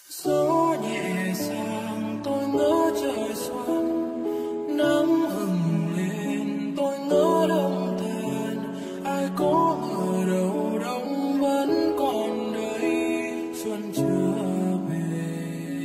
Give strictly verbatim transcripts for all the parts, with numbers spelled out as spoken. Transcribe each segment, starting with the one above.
Gió nhẹ sang tôi ngỡ trời xuân, nắng hừng lên tôi ngỡ đông tàn. Ai có ngờ đâu đông vẫn còn đây, xuân chưa về.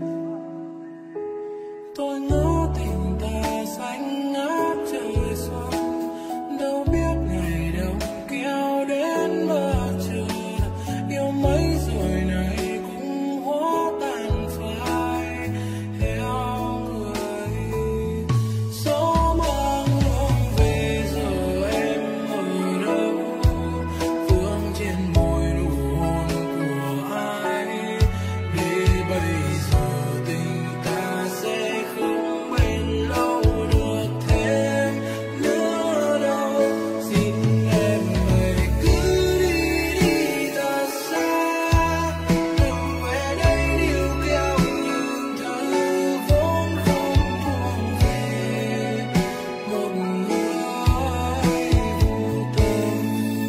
Tôi ngỡ tình ta xanh ngát trời xuân, đâu biết ngày đông kéo đến bờ trời. Yêu mấy rồi này cũng hóa tan phai theo người. Gió mang hương về giờ em ở đâu, vương trên môi nụ hôn của ai. Để bây giờ tình ta sẽ không bên lâu được thêm nữa đâu. Xin em hãy cứ đi đi thật xa, đừng về đây níu kéo những thứ vốn không thuộc về một người vô tâm.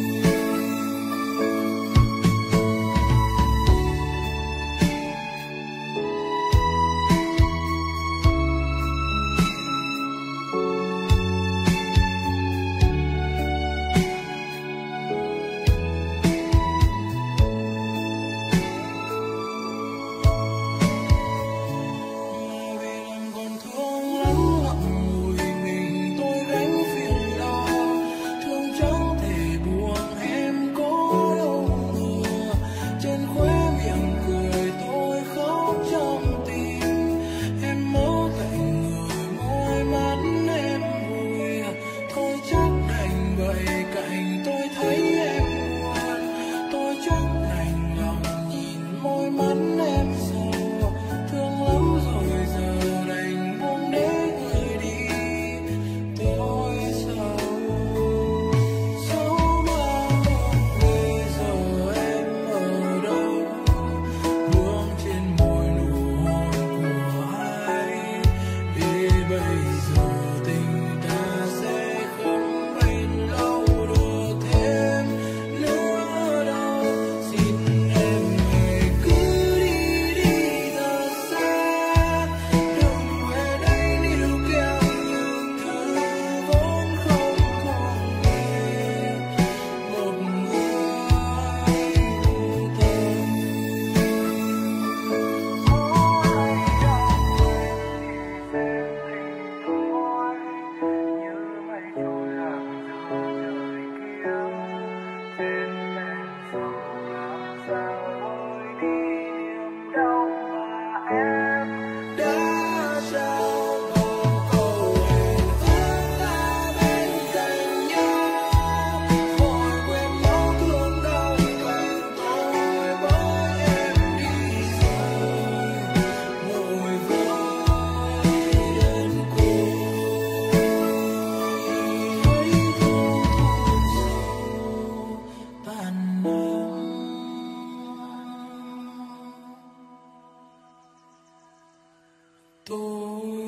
Mà vì lòng còn thương lắm ngậm ngùi mình tôi gánh phiền lo, thương chẳng thể buông em có đâu ngờ. Trên khóe miệng cười tôi khóc trong tim, em mơ thành người môi mắt em vui. Thôi chắc đành vậy cạnh tôi thấy em buồn, tôi chắc đành lòng nhìn môi mắt em sầu. Thương lắm rồi giờ đành buông để người đi, tôi sầu. Gió mang hương về giờ em ở đâu, vương trên môi nụ hôn của ai. Để bây giờ tình ta sẽ không bên lâu được thêm nữa đâu. Xin em hãy cứ đi đi thật xa, đừng về đây níu kéo những thứ vốn không thuộc về một người vô tâm. Mỗi trong mình xem tình tôi như mây trôi lạc giữa trời kia. Trên bến sông làm sao vơi đi niềm đau mà em đã trao. Bao câu hẹn ước ta bên cạnh nhau, vội quên máu thương đau cành tôi bởi em đi rồi. Ngồi với đến cuối hãy thu thuở sầu tàn nắng. Tôi